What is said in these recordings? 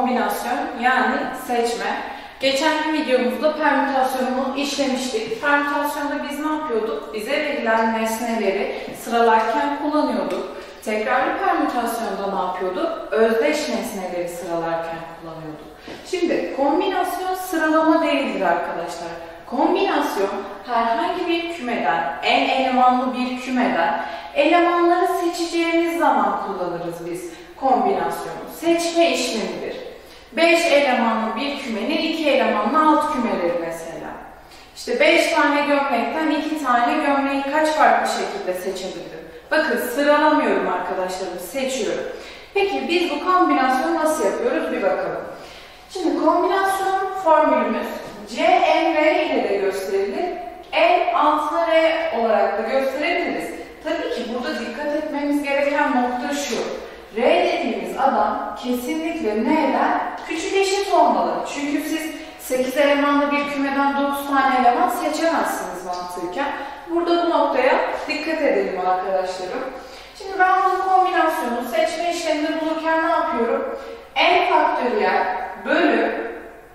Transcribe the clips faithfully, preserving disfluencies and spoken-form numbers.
kombinasyon yani seçme. Geçen videomuzda permütasyonunu işlemiştik. Permütasyonda biz ne yapıyorduk? Bize verilen nesneleri sıralarken kullanıyorduk. Tekrarlı permütasyonda ne yapıyorduk? Özdeş nesneleri sıralarken kullanıyorduk. Şimdi kombinasyon sıralama değildir arkadaşlar. Kombinasyon herhangi bir kümeden, en elemanlı bir kümeden elemanları seçeceğimiz zaman kullanırız biz kombinasyonu. Seçme işlemidir. beş elemanlı bir kümenin iki elemanlı alt kümeleri mesela. İşte beş tane gömlekten iki tane gömleği kaç farklı şekilde seçebilirim? Bakın sıralamıyorum arkadaşlarım, seçiyorum. Peki biz bu kombinasyonu nasıl yapıyoruz bir bakalım. Şimdi kombinasyon formülümüz C N R ile de gösterilir. N altına R olarak da gösterebiliriz. Tabii ki burada dikkat etmemiz gereken nokta şu. R dediğimiz adam kesinlikle N'den küçük eşit olmalı. Çünkü siz sekiz elemanlı bir kümeden dokuz tane eleman seçemezsiniz mantıken. Burada bu noktaya dikkat edelim arkadaşlarım. Şimdi ben bu kombinasyonu seçme işlemini bulurken ne yapıyorum? N faktöriyel bölü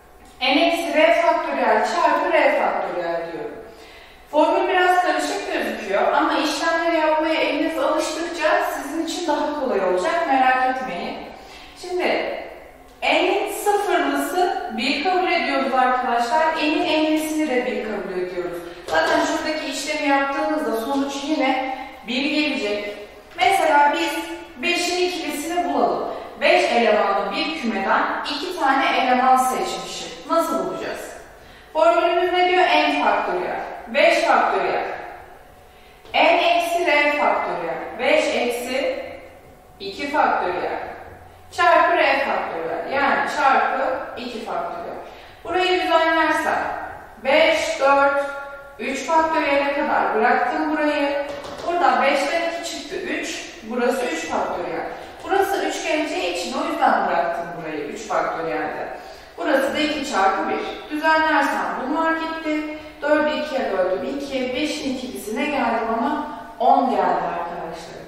N eksi R faktöriyel çarpı R faktöriyel diyorum. Formül biraz karışık gözüküyor ama işlemleri yapmaya eliniz alıştıkça sizin için daha kolay olacak, merak etmeyin. Şimdi n'in sıfırlısı bir kabul ediyoruz arkadaşlar, n'in enlisini de bir kabul ediyoruz. Zaten şuradaki işlemi yaptığımızda sonuç yine bir gelecek. Mesela biz beşin ikilisini bulalım. beş elemanlı bir kümeden iki tane eleman seçmişim. Nasıl bulacağız? Formülümüz ne diyor? N faktöriyel. beş faktöriyel. N eksi R faktöriyel. beş eksi iki faktöriyel. Çarpı R faktöriyel. Yani çarpı iki faktöriyel. Burayı düzenlersem beş, dört, üç faktöriyele kadar bıraktım burayı. Burada beşten iki çıktı üç. Burası üç faktöriyel. Burası üç geleceği için o yüzden bıraktım burayı üç faktöriyelde. Burası da iki çarpı bir. Düzenlersem bunlar gitti. dördü ikiye böldüm iki. beşin ikilisine geldim ama on geldi arkadaşlar.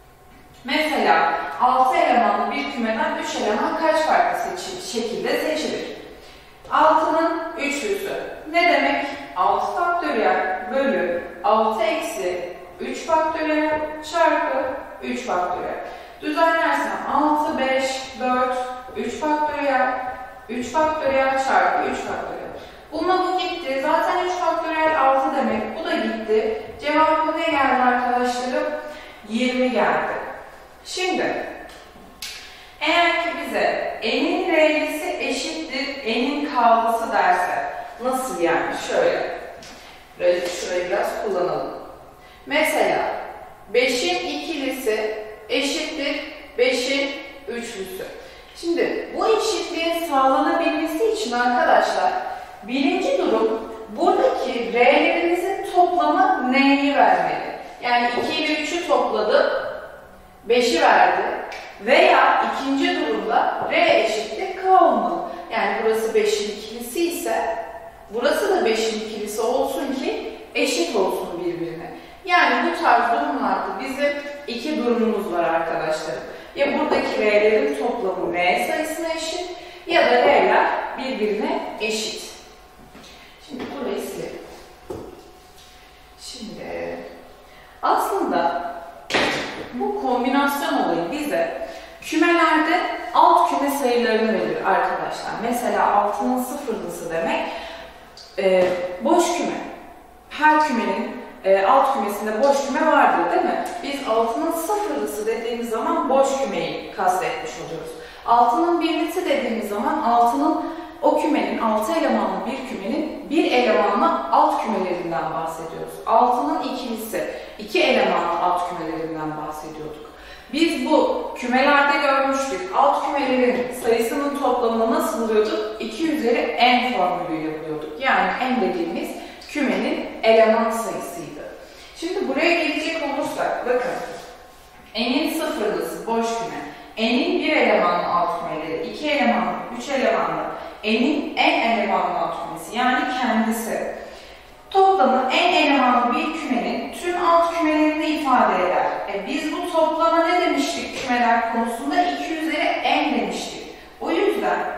Mesela altı elemanlı bir kümeden üç eleman kaç farklı seçil şekilde seçilir? altının üçlüsü. Ne demek? altı faktöriyel bölü altı eksi üç faktöriyel çarpı üç faktöriyel. Düzenlersem altı, beş, dört, üç faktöriyel, üç faktöriyel çarpı üç faktöriyel. Bununla bu gitti. Zaten üç faktöriyel altı demek. Bu da gitti. Cevabı ne geldi arkadaşlarım? yirmi geldi. Şimdi eğer ki bize n'in r'lisi eşittir n'in k'lısı derse nasıl yani? Şöyle. Şurayı biraz kullanalım. Mesela beşin ikilisi eşittir beşin üçlüsü. Şimdi bu eşitliğin sağlanabilmesi için arkadaşlar birinci durum buradaki r'lerinizin toplamı n'yi vermeli. Yani iki ile üçü topladım, beşi verdi. Veya ikinci durumda r eşittir k olmalı. Yani burası beşin ikilisi ise burası da beşin ikilisi olsun ki eşit olsun birbirine. Yani bu tarz durumlarda bizim iki durumumuz var arkadaşlar. Ya buradaki r'lerin toplamı n sayısına eşit ya da r'ler birbirine eşit. Şimdi burayı silelim. Şimdi aslında bu kombinasyon olayı bize kümelerde alt küme sayılarını verir arkadaşlar. Mesela altının sıfırlısı demek e, boş küme. Her kümenin e, alt kümesinde boş küme vardır değil mi? Biz altının sıfırlısı dediğimiz zaman boş kümeyi kastetmiş oluyoruz. Altının birlisi dediğimiz zaman altının o kümenin, altı elemanlı bir kümenin bir elemanlı alt kümelerinden bahsediyoruz. Altının ikilisi, iki elemanlı alt kümelerinden bahsediyorduk. Biz bu kümelerde görmüştük. Alt kümelerin sayısının toplamını nasıl buluyorduk? iki üzeri n formülüyle buluyorduk. Yani n dediğimiz kümenin eleman sayısıydı. Şimdi buraya gelecek olursak, bakın. N'in sıfırlısı boş küme. N'in bir elemanlı alt kümeleri, iki elemanlı, üç elemanlı. N'in en elemanlı alt kümesi yani kendisi. Toplamı en elemanlı bir kümenin tüm alt kümelerini ifade eder. E biz bu toplama ne demiştik kümeler konusunda? iki üzeri n demiştik. O yüzden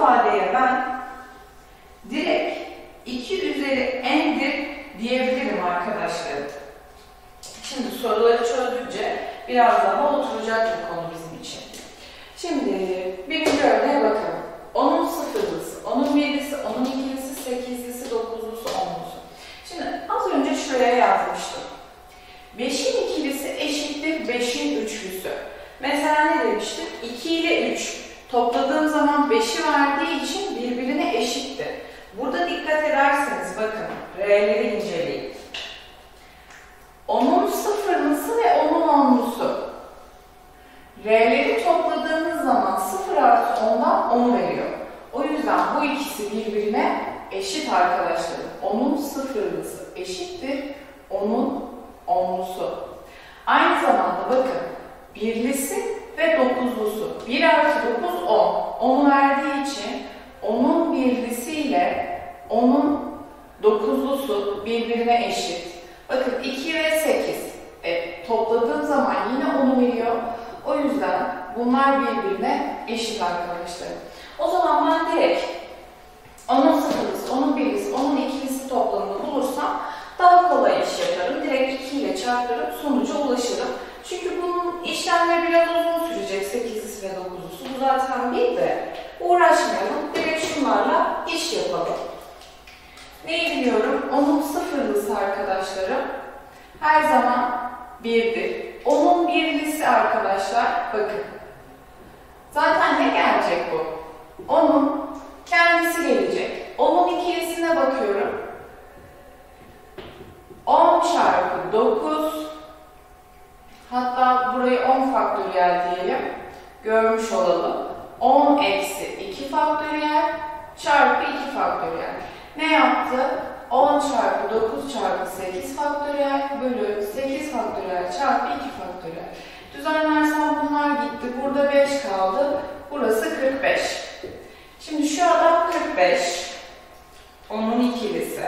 ifadeye ben direkt iki üzeri n'dir diyebilirim arkadaşlar. Şimdi soruları çözdükçe biraz daha oturacak bu konu bizim için. Şimdi birinci örneğe bakalım. Onun sıfırlısı, onun birlisi, onun ikilisi, sekizlisi, dokuzlusu, onlusu. Şimdi az önce şuraya yazmıştım. beşin ikilisi eşittir beşin üçlüsü. Mesela ne demiştim? iki ile üç topladığım zaman beşi verdiği için birbirine eşittir. Burada dikkat ederseniz bakın, R'leri inceleyin. Onun sıfırlısı ve onun onlusu. R'leri topladığınız zaman sıfır artı ondan onu veriyor. O yüzden bu ikisi birbirine eşit arkadaşlarım. Onun sıfırlısı eşittir onun onlusu. Aynı zamanda bakın, birlisi ve dokuzlusu. bir artı dokuz on. onu verdiği için onun birlisiyle onun dokuzlusu birbirine eşit. Bakın iki ve sekiz. E, topladığım zaman yine onu veriyor. O yüzden bunlar birbirine eşit arkadaşlar. O zaman ben direkt onun sıfırlısı, onun birlisi, onun ikilisi toplamını bulursam daha kolay iş yaparım. Direkt iki ile çarparım, sonuca ulaşırım. Çünkü bunun işlemleri biraz uzun sürecek, sekizlisi ve dokuzlusu. Bu zaten bir de uğraşmayalım. Direkt şunlarla iş yapalım. Neyi biliyorum? Onun sıfırlısı arkadaşlarım her zaman birdir. Onun birlisi arkadaşlar, bakın. Zaten ne gelecek bu? Onun kendisi gelecek. Onun ikilisine bakıyorum. on çarpı dokuz, hatta burayı on faktöriyel diyelim. Görmüş olalım. on eksi iki faktöriyel çarpı iki faktöriyel. Ne yaptı? on çarpı dokuz çarpı sekiz faktöriyel bölü sekiz faktöriyel çarpı iki faktöriyel. Düzenlersem bunlar gitti. Burada beş kaldı. Burası kırk beş. Şimdi şu adam kırk beş. Onun ikilisi.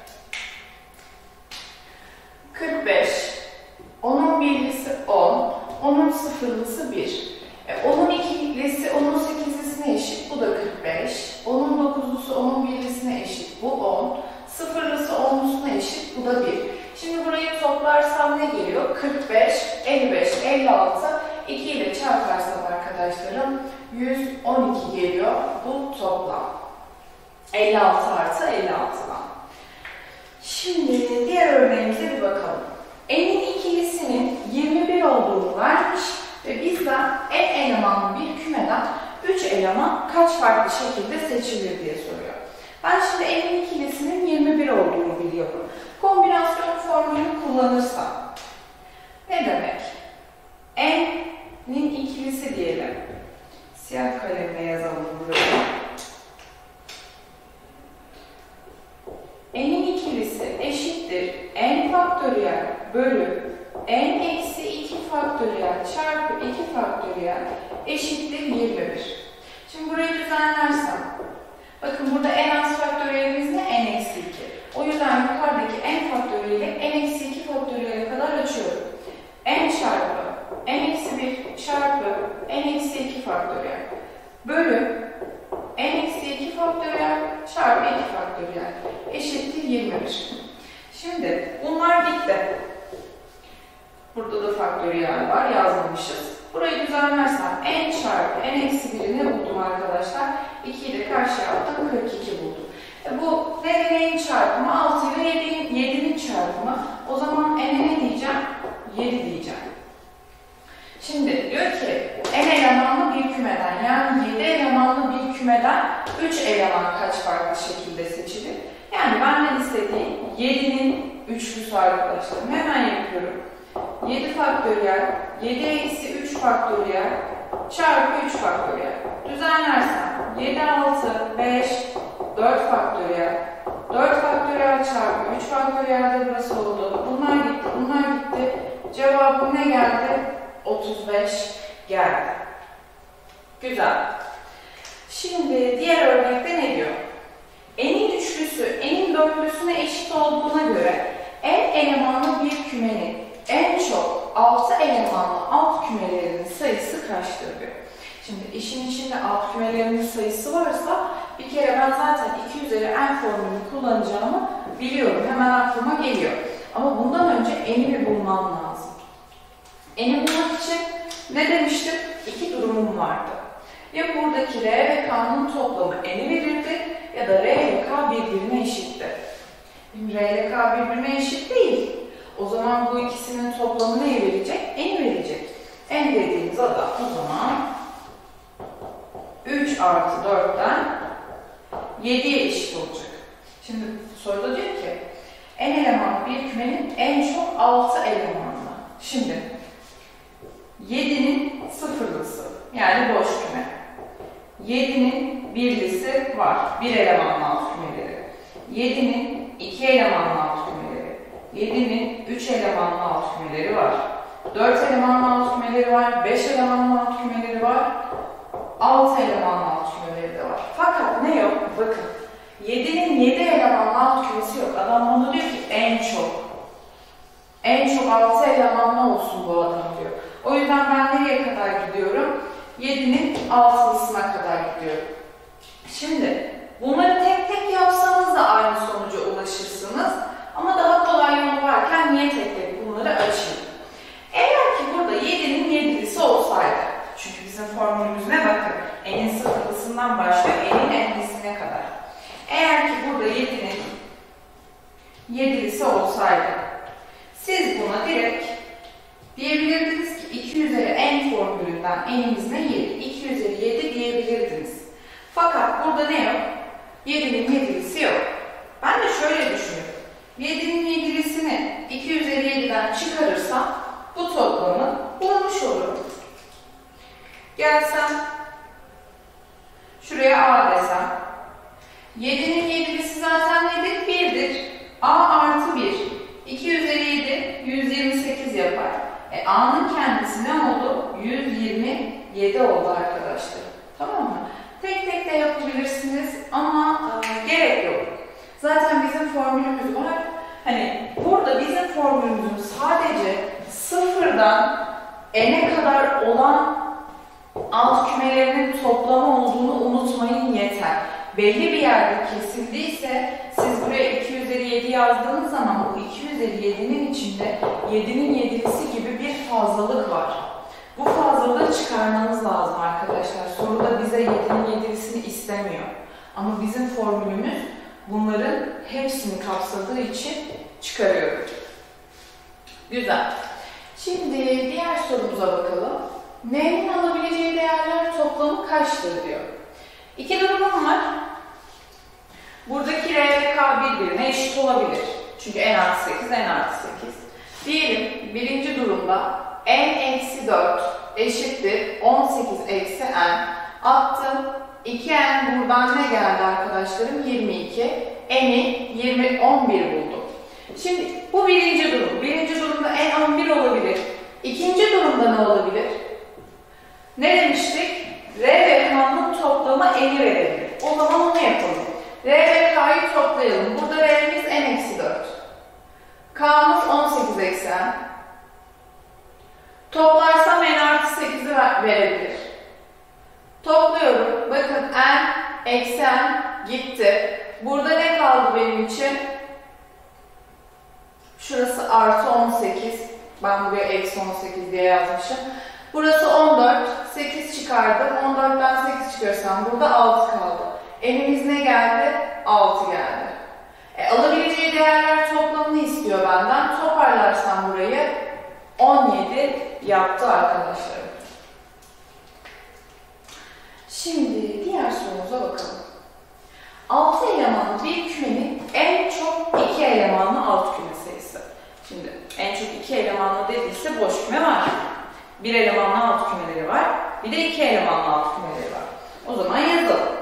kırk beş. Onun birlisi on. Onun sıfırlısı bir. E, onun ikilisi onun sekizlisine eşit. Bu da kırk beş. Onun dokuzlusu onun birlisine eşit. Bu on. Sıfırlısı onlusuna eşit. Bu da bir. Şimdi burayı toplarsam ne geliyor? kırk beş, elli beş, elli altı. iki ile çarparsam arkadaşlarım yüz on iki geliyor bu toplam. elli altı artı elli altıdan. Şimdi diğer örneğimize bir bakalım. N'in ikilisinin yirmi bir olduğunu vermiş ve bizden n elemanlı bir kümeden üç eleman kaç farklı şekilde seçilir diye soruyor. Ben şimdi n'in ikilisinin yirmi bir olduğunu biliyorum. Kombinasyon formülünü kullanırsam ne demek? N'in ikilisi diyelim. Siyah kalemle yazalım buraya. N'in ikilisi eşittir n faktöriyel bölü n eksi iki faktöriyel çarpı iki faktöriyel eşittir yirmi bir. Şimdi burayı düzenlersem, bakın burada n az faktöriyelimiz ne? N eksi iki. O yüzden yukarıdaki n faktöriyeli n eksi iki faktöriyele kadar açıyorum. N çarpı n eksi bir çarpı n eksi iki faktöriyel bölü n eksi iki faktöriyel çarpı iki faktöriyel eşittir yirmi bir. Şimdi bunlar gitti. Burada da faktöriyel var, yazmamışız. Burayı düzenlersem n çarpı n eksi bir'i ne buldum arkadaşlar? ikiyi de karşıya attım, kırk iki buldum. E bu n'nin çarpımı altı ile yedi'nin çarpımı. O zaman n'e ne diyeceğim? yedi diyeceğim. Şimdi diyor ki n elemanlı bir kümeden, yani yedi elemanlı bir kümeden üç eleman kaç farklı şekilde seçilir? Yani benden istediği yedi'nin üçlüsü arkadaşlarım. Hemen yapıyorum. yedi faktöriyel, yedi eksi üç faktöriyel çarpı üç faktöriyel. Düzenlersem yedi, altı, beş, dört faktöriyel, dört faktöriyel çarpı üç faktöriyel de burası oldu. Bunlar gitti, bunlar gitti. Cevabım ne geldi? otuz beş geldi. Güzel. Şimdi diğer örnekte ne diyor? N'in üçlüsü, n'in dörtlüsüne eşit olduğuna göre n elemanlı bir kümenin en çok altı elemanlı alt kümelerinin sayısı kaçtır diyor. Şimdi işin içinde alt kümelerinin sayısı varsa bir kere ben zaten iki üzeri n formülünü kullanacağımı biliyorum. Hemen aklıma geliyor. Ama bundan önce n'imi bulmam lazım. N'i bulmak için ne demiştim? İki durumum vardı. Ya buradaki R ve K'nın toplamı n'i verirdi ya da R ile K birbirine eşitti. Şimdi R ile K birbirine eşit değil. O zaman bu ikisinin toplamı neyi verecek? N'i verecek. N dediğimiz adam o zaman üç artı dörtten yediye eşit olacak. Şimdi soruda diyor ki n elemanlı bir kümenin en çok altı elemanlı. Şimdi yedinin sıfırlısı yani boş küme. yedinin birlisi var. Bir elemanlı alt kümeleri. yedinin iki elemanlı alt kümeleri. yedinin üç elemanlı alt kümeleri var. dört elemanlı alt kümeleri var. beş elemanlı alt kümeleri var. altı elemanlı alt kümeleri de var. Fakat ne yok? Bakın. yedinin yedi elemanlı alt kümesi yok. Adam bana diyor ki en çok. En çok altı elemanlı olsun bu adam diyor. O yüzden ben nereye kadar gidiyorum? yedinin altılısına kadar gidiyorum. Şimdi bunları tek tek yapsanız da aynı sonuca ulaşırsınız. Ama daha kolay yolu varken niye tek tek bunları açayım? Eğer ki burada yedinin yedilisi olsaydı, çünkü bizim formülümüzüne bakın, n'in sıfırlısından başlıyor, n'in n'lisine kadar. Eğer ki burada yedinin yedilisi olsaydı, siz buna direkt diyebilirdiniz ki iki üzeri n formülünden n'imiz ne? yedi. iki üzeri yedi diyebilirdiniz. Fakat burada ne yok? yedinin yedilisi yok. Ben de şöyle düşünüyorum. yedinin yedilisini iki üzeri yediden çıkarırsam bu toplamı bulmuş olurum. Gelsem şuraya a desem. yedinin yedilisi zaten nedir? birdir. A artı bir. iki üzeri yedi yüz yirmi sekiz yapar. E, A'nın kendisi ne oldu? yüz yirmi yedi oldu arkadaşlar. Tamam mı? Tek tek de yapabilirsiniz ama e, gerek yok. Zaten bizim formülümüz var. Hani burada bizim formülümüzün sadece sıfırdan n'e kadar olan alt kümelerinin toplamı olduğunu unutmayın yeter. Belli bir yerde kesildiyse siz buraya iki üzeri yedi yazdığınız zaman bu iki üzeri yedinin içinde yedinin yedilisi gibi bir fazlalık var. Bu fazlalığı çıkarmanız lazım arkadaşlar. Soruda bize yedinin yedilisini istemiyor. Ama bizim formülümüz bunların hepsini kapsadığı için çıkarıyor. Güzel. Şimdi diğer sorumuza bakalım. N'nin alabileceği değerler toplamı kaçtır diyor. İki durumum var. Buradaki R ve K birbirine eşit olabilir. Çünkü n artı sekiz, n artı sekiz. Diyelim birinci durumda n eksi dört eşittir on sekiz eksi n. Attım. iki n buradan ne geldi arkadaşlarım? yirmi iki. N'i yirmi, on bir buldum. Şimdi bu birinci durum. Birinci durumda n on bir olabilir. İkinci durumda ne olabilir? Ne demiştik? R ve K'nın toplamı n'i verebilir. O zaman onu yapalım. R ve K'yı toplayalım. Burada R'miz n eksi dört. K'mız on sekiz eksi n. Toplarsam n artı sekizi verebilir. Topluyorum. Bakın n eksi n gitti. Burada ne kaldı benim için? Şurası artı on sekiz. Ben buraya eksi on sekiz diye yazmışım. Burası on dört. sekiz çıkardım. on dörtten sekiz çıkarsam burada altı kaldı. N'imiz ne geldi? altı geldi. E, alabileceği değerler toplamını istiyor benden. Toparlarsam burayı on yedi yaptı arkadaşlar. Şimdi diğer sorumuza bakalım. altı elemanlı bir kümenin en çok iki elemanlı alt küme sayısı. Şimdi en çok iki elemanlı dediyse boş küme var. Bir elemanlı alt kümeleri var. Bir de iki elemanlı alt kümeleri var. O zaman yazalım.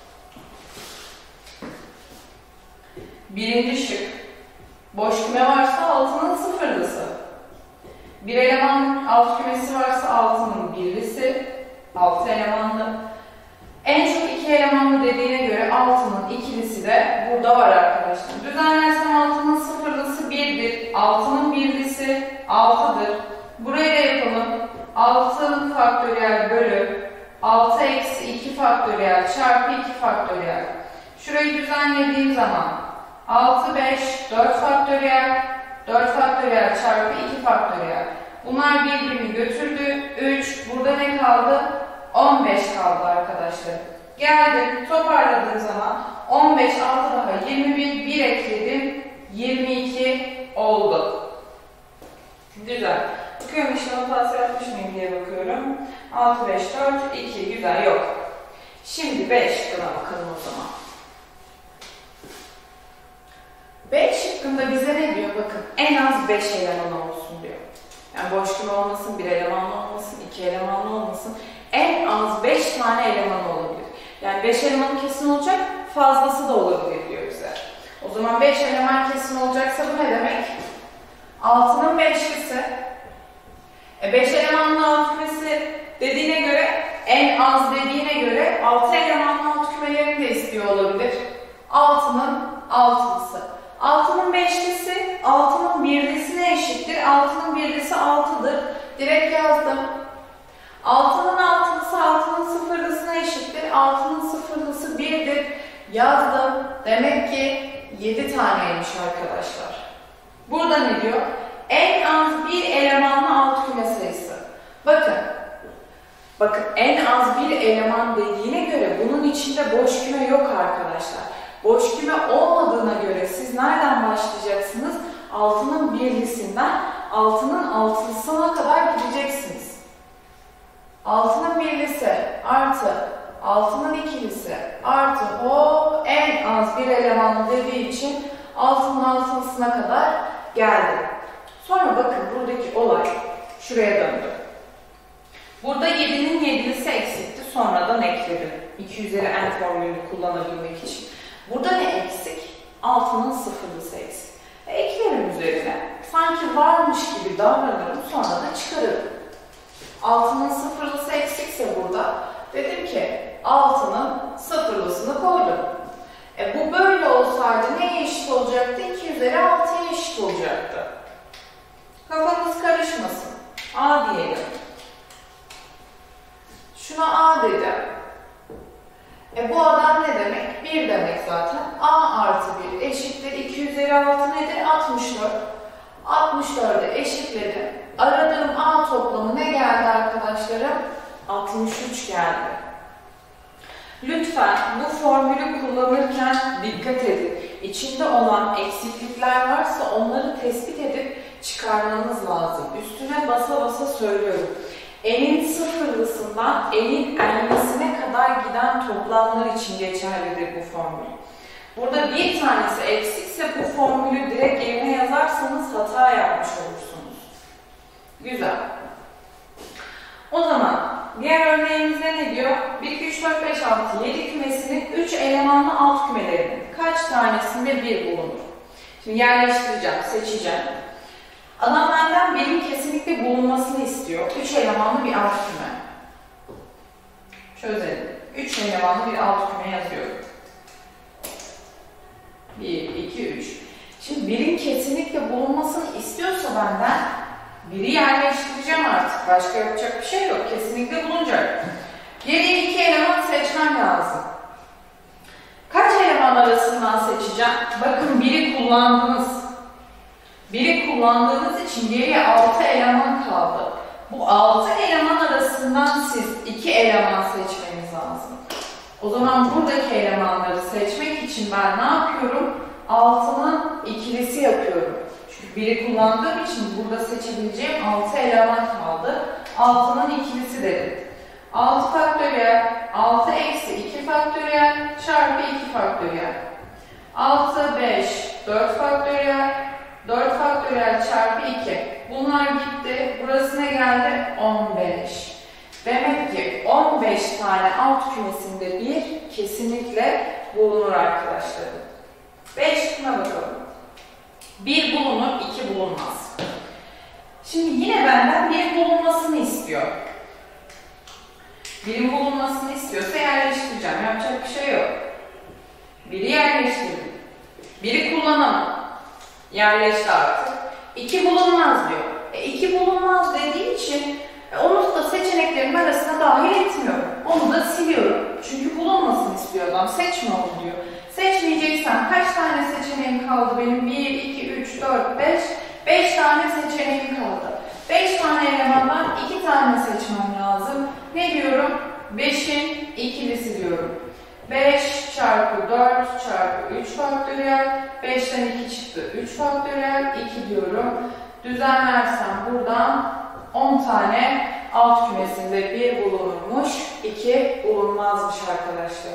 Birinci şık. Boş küme varsa altının sıfırlısı. Bir elemanlı alt kümesi varsa altının birlisi. Altı elemanlı. En çok iki elemanlı dediğine göre altının ikilisi de burada var arkadaşlar. Düzenlersem altının sıfırlısı birdir. Altının birlisi altıdır. Burayı da yapalım. altı faktöriyel bölü altı eksi iki faktöriyel çarpı iki faktöriyel. Şurayı düzenlediğim zaman altı, beş, dört faktöriyel, dört faktöriyel çarpı iki faktöriyel. Bunlar birbirini götürdü. üç, burada ne kaldı? on beş kaldı arkadaşlar. Geldim, toparladığım zaman on beş, altı daha yirmi bir, bir ekledim, yirmi iki oldu. Güzel. Bakıyorum işte hatası yapmış mıyım diye bakıyorum. altı, beş, dört, iki. Güzel, yok. Şimdi B şıkkına bakalım o zaman. B şıkkında bize ne diyor? Bakın, en az beş eleman olsun diyor. Yani boş küme olmasın, bir elemanlı olmasın, iki elemanlı olmasın. En az beş tane eleman olabilir. Yani beş eleman kesin olacak, fazlası da olabilir diyor bize. O zaman beş eleman kesin olacaksa bu ne demek? altının beşlisi. E beş elemanlı alt kümesi dediğine göre, en az dediğine göre altı elemanlı alt kümelerini de istiyor olabilir. altının altılısı. altının beşlisi, altının birlisine eşittir. altının birlisi altıdır. Direkt yazdım. altının altılısı, altının sıfırlısına eşittir. altının sıfırlısı birdir. Yazdım. Demek ki yedi taneymiş arkadaşlar. Burada ne diyor? En az bir elemanlı alt küme sayısı. Bakın. Bakın en az bir eleman dediğine göre bunun içinde boş küme yok arkadaşlar. Boş küme olmadığına göre siz nereden başlayacaksınız? altının birlisinden altının altılısına kadar gideceksiniz. altının birlisi artı altının ikilisi artı o en az bir elemanlı dediği için altının altılısına kadar geldi. Sonra bakın buradaki olay şuraya döndü. Burada yedinin yedilisi eksikti, sonradan ekledim. iki üzeri n formülünü kullanabilmek için. Burada ne eksik? altının sıfırlısı eksik. E, eklerim üzerine. Sanki varmış gibi davranırım, sonra da çıkarırım. altının sıfırlısı eksikse burada dedim ki altının sıfırlısını koydum. E, bu böyle olsaydı neye eşit olacaktı? iki üzeri altıya eşit olacaktı. Kafanız karışmasın. A diyelim. Şuna A dedim. E bu adam ne demek? bir demek zaten. A artı bir eşittir. iki üzeri altı nedir? altmış dört. altmış dört'e eşitledim. Aradığım A toplamı ne geldi arkadaşlarım? altmış üç geldi. Lütfen bu formülü kullanırken dikkat edin. İçinde olan eksiklikler varsa onları tespit edip çıkarmanız lazım. Üstüne basa basa söylüyorum. N'in sıfırlısından N'in ellisine kadar giden toplamlar için geçerlidir bu formül. Burada bir tanesi eksikse bu formülü direkt yerine yazarsanız hata yapmış olursunuz. Güzel. O zaman diğer örneğimizde ne diyor? bir, iki, üç, dört, beş, altı, yedi kümesinin üç elemanlı alt kümelerinin kaç tanesinde bir bulunur? Şimdi yerleştireceğim, seçeceğim. Adam benden birin kesinlikle bulunmasını istiyor. üç elemanlı bir alt küme. Çözelim. üç elemanlı bir alt küme yazıyorum. bir, iki, üç. Şimdi birin kesinlikle bulunmasını istiyorsa benden biri yerleştireceğim artık. Başka yapacak bir şey yok. Kesinlikle bulunacak. Geriye iki eleman seçmem lazım. Kaç eleman arasından seçeceğim? Bakın biri kullandınız. Biri kullandığınız için geriye altı eleman kaldı. Bu altı eleman arasından siz iki eleman seçmeniz lazım. O zaman buradaki elemanları seçmek için ben ne yapıyorum? altının ikilisi yapıyorum. Çünkü biri kullandığım için burada seçebileceğim altı eleman kaldı. altının ikilisi dedim. altı faktöriyel, altı eksi iki faktöriyel çarpı iki faktöriyel. altı, beş, dört faktöriyel, dört faktöriyel çarpı iki. Bunlar gitti. Burası ne geldi? on beş. Demek ki on beş tane alt kümesinde bir kesinlikle bulunur arkadaşlar. beş şuna bakalım. bir bulunur, iki bulunmaz. Şimdi yine benden bir bulunmasını istiyor. birin bulunmasını istiyorsa yerleştireceğim. Yapacak bir şey yok. biri yerleştirdim. biri kullanamam. Yerleşti artık. iki bulunmaz diyor. E iki bulunmaz dediği için e, onu da seçeneklerin arasına dahil etmiyorum. Onu da siliyorum. Çünkü bulunmasını istiyor adam. Seçme onu diyor. Seçmeyeceksem kaç tane seçeneğim kaldı benim? bir, iki, üç, dört, beş. beş tane seçeneğim kaldı. beş tane elemandan iki tane seçmem lazım. Ne diyorum? beşin ikilisi diyorum. beş çarpı dört çarpı üç faktöriyel. beşten iki çıktı. üç faktöriyel. iki diyorum. Düzenlersem buradan on tane alt kümesinde bir bulunurmuş. iki bulunmazmış arkadaşlar.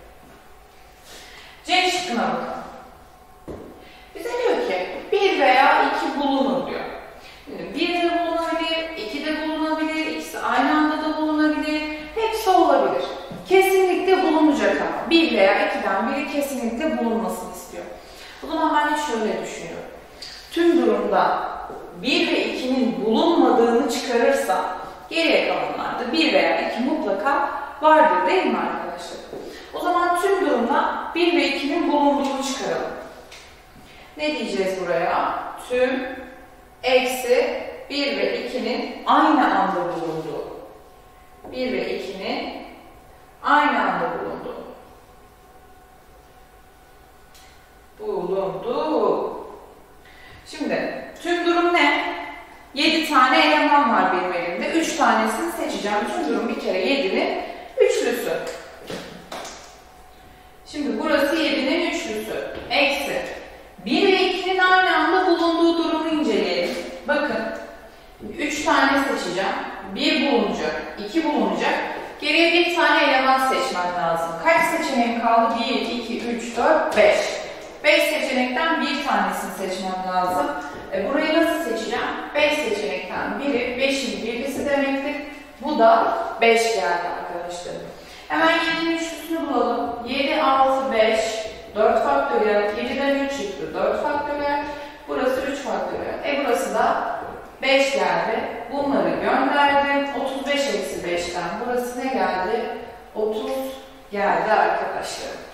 C şıkkına bakalım. Bize diyor ki bir veya iki bulunur diyor. bir de bulunabilir, iki de bulunabilir, ikisi aynı anda da bulunabilir. Hepsi olabilir. Kesinlikle bulunacak ama. bir veya ikiden biri kesinlikle bulunmasını istiyor. O zaman ben de şöyle düşünüyorum. Tüm durumda bir ve ikinin bulunmadığını çıkarırsam geriye kalanlarda bir veya iki mutlaka vardır değil mi arkadaşlar? O zaman tüm durumda bir ve ikinin bulunduğunu çıkaralım. Ne diyeceğiz buraya? Tüm eksi bir ve ikinin aynı anda bulunduğu. bir ve ikinin aynı anda bulunduğu. Bulundu. Şimdi tüm durum ne? yedi tane eleman var benim elimde. üç tanesini seçeceğim. Tüm durum bir kere yedinin üçlüsü. Şimdi burası yedinin üçlüsü. Eksi. bir ve ikinin aynı anda bulunduğu durumu inceleyelim. Bakın. üç tane seçeceğim. bir bulunacak. iki bulunacak. Geriye bir tane eleman seçmem lazım. Kaç seçeneğim kaldı? bir, iki, üç, dört, beş. beş seçenekten bir tanesini seçmem lazım. E, burayı nasıl seçeceğim? beş seçenekten biri, beşin birlisi demektir. Bu da beş geldi arkadaşlar. Hemen yedinin üçlüsünü bulalım. yedi, altı, beş, dört faktöriyel. yediden üç çıktı. dört faktöriyel. Burası üç faktöriyel. E burası da beş geldi. Bunları gönderdim. otuz beş eksi beşten. Burası ne geldi? otuz geldi arkadaşlar.